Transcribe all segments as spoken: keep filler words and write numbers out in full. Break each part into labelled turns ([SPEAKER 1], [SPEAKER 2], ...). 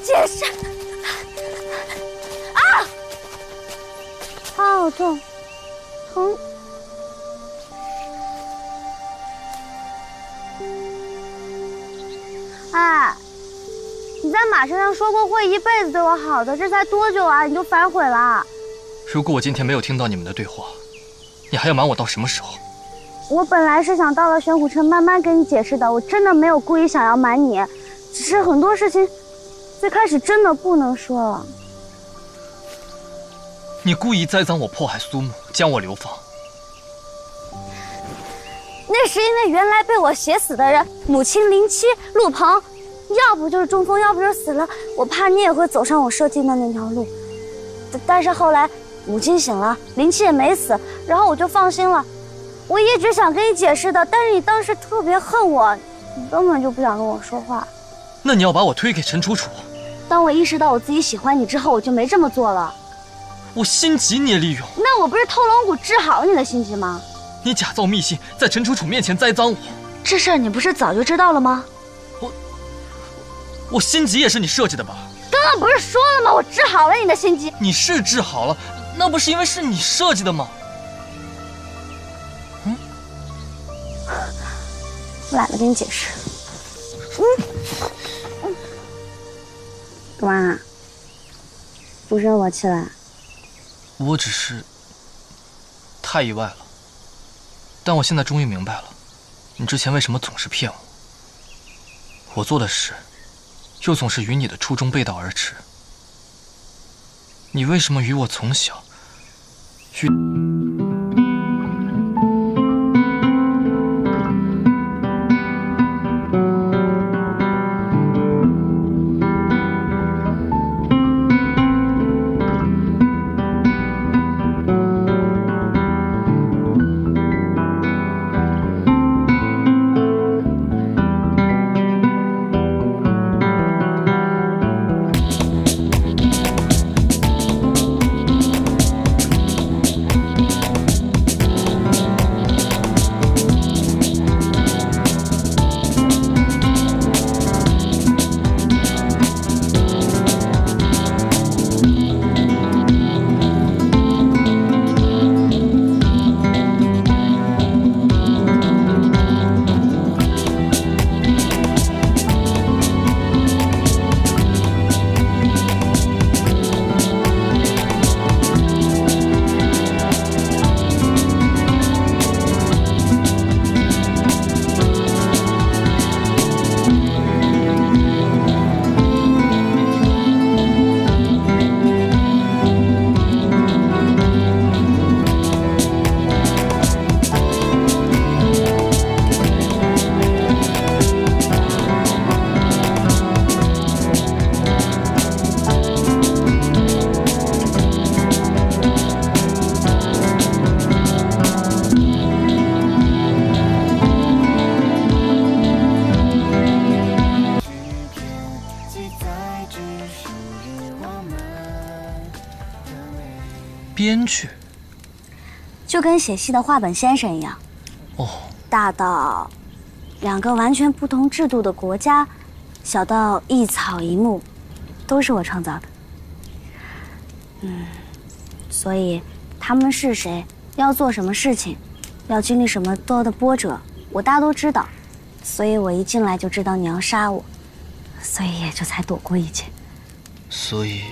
[SPEAKER 1] 解释。啊！啊，好痛，疼。哎，你在马车上说过会一辈子对我好的，这才多久啊，你就反悔了？
[SPEAKER 2] 如果我今天没有听到你们的对话，你还要瞒我到什么时候？
[SPEAKER 1] 我本来是想到了玄虎城慢慢跟你解释的，我真的没有故意想要瞒你，只是很多事情最开始真的不能说了。
[SPEAKER 2] 你故意栽赃我迫害苏木，将我流放。
[SPEAKER 1] 那是因为原来被我写死的人，母亲林七、陆鹏，要不就是中风，要不就是死了。我怕你也会走上我设计的那条路，但是后来母亲醒了，林七也没死，然后我就放心了。我一直想跟你解释的，但是你当时特别恨我，你根本就不想跟我说话。
[SPEAKER 2] 那你要把我推给陈楚楚？
[SPEAKER 1] 当我意识到我自己喜欢你之后，我就没这么做了。
[SPEAKER 2] 我心急你也利用？
[SPEAKER 1] 那我不是偷龙骨治好了你的心急吗？
[SPEAKER 2] 你假造密信，在陈楚楚面前栽赃我，
[SPEAKER 1] 这事儿你不是早就知道了吗？
[SPEAKER 2] 我我心急也是你设计的吧？
[SPEAKER 1] 刚刚不是说了吗？我治好了你的心急。
[SPEAKER 2] 你是治好了，那不是因为是你设计的吗？嗯，
[SPEAKER 1] 我懒得跟你解释。嗯嗯，干嘛？不生我气了？
[SPEAKER 2] 我只是太意外了。但我现在终于明白了，你之前为什么总是骗我。我做的事，又总是与你的初衷背道而驰。你为什么与我从小与？编剧，
[SPEAKER 1] 就跟写戏的话本先生一样。
[SPEAKER 2] 哦，
[SPEAKER 1] 大到两个完全不同制度的国家，小到一草一木，都是我创造的。嗯，所以他们是谁，要做什么事情，要经历什么多的波折，我大都知道。所以我一进来就知道你要杀我，所以也就才躲过一切。
[SPEAKER 2] 所以。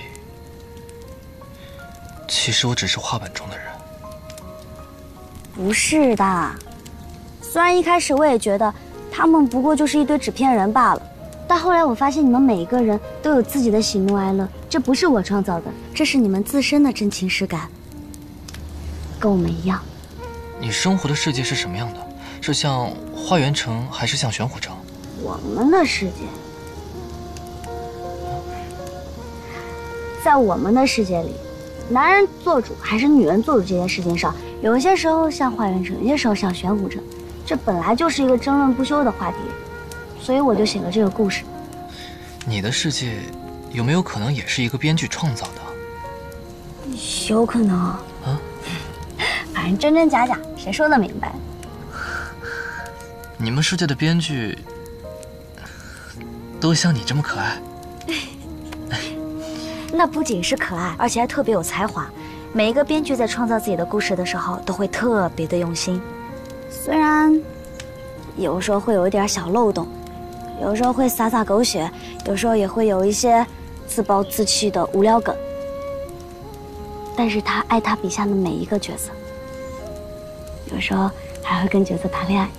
[SPEAKER 2] 其实我只是画本中的人，
[SPEAKER 1] 不是的。虽然一开始我也觉得他们不过就是一堆纸片人罢了，但后来我发现你们每一个人都有自己的喜怒哀乐，这不是我创造的，这是你们自身的真情实感，跟我们一样。
[SPEAKER 2] 你生活的世界是什么样的？是像花园城，还是像玄虎城？
[SPEAKER 1] 我们的世界，在我们的世界里。男人做主还是女人做主这件事情上，有些时候像花园城，有些时候像玄虎城，这本来就是一个争论不休的话题，所以我就写了这个故事。
[SPEAKER 2] 你的世界有没有可能也是一个编剧创造的？
[SPEAKER 1] 有可能啊，反正真真假假，谁说得明白？
[SPEAKER 2] 你们世界的编剧都像你这么可爱？
[SPEAKER 1] 那不仅是可爱，而且还特别有才华。每一个编剧在创造自己的故事的时候，都会特别的用心。虽然有时候会有一点小漏洞，有时候会撒撒狗血，有时候也会有一些自暴自弃的无聊梗。但是他爱他笔下的每一个角色，有时候还会跟角色谈恋爱。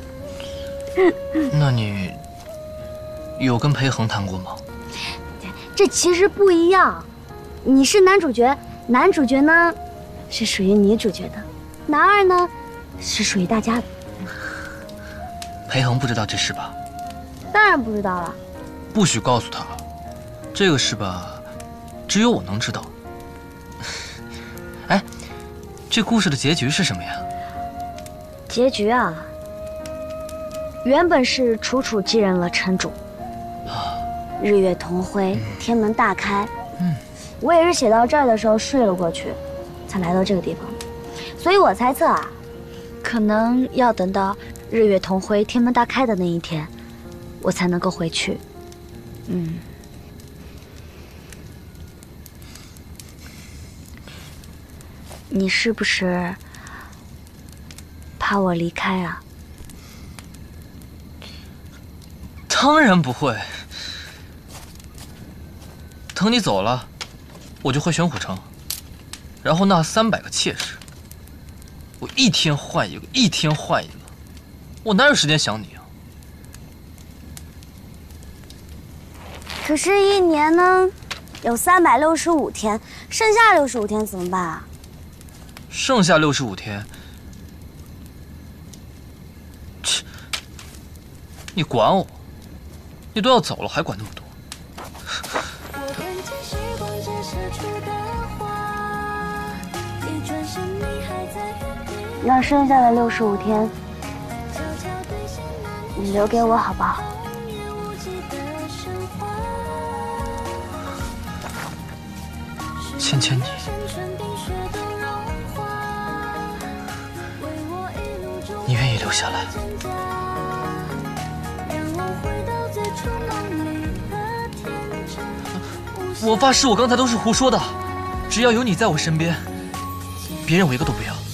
[SPEAKER 2] 那你有跟裴恒谈过吗？
[SPEAKER 1] 这其实不一样，你是男主角，男主角呢是属于女主角的，男二呢是属于大家的。
[SPEAKER 2] 裴恒不知道这事吧？
[SPEAKER 1] 当然不知道了。
[SPEAKER 2] 不许告诉他，这个事吧，只有我能知道。哎，这故事的结局是什么呀？
[SPEAKER 1] 结局啊，原本是楚楚继任了城主，日月同辉，天门大开。嗯，我也是写到这儿的时候睡了过去，才来到这个地方。所以我猜测啊，可能要等到日月同辉、天门大开的那一天，我才能够回去。嗯。你是不是怕我离开啊？
[SPEAKER 2] 当然不会。等你走了，我就回玄虎城，然后那三百个妾室，我一天换一个，一天换一个，我哪有时间想你啊？
[SPEAKER 1] 可是，一年呢，有三百六十五天，剩下六十五天怎么办啊？
[SPEAKER 2] 剩下六十五天，切，你管我？你都要走了，还管那么多？
[SPEAKER 1] 那剩下的六十五天，你留给我好不好？
[SPEAKER 2] 芊芊，你。你愿意留下来？我发誓，我刚才都是胡说的。只要有你在我身边，别人我一个都不要。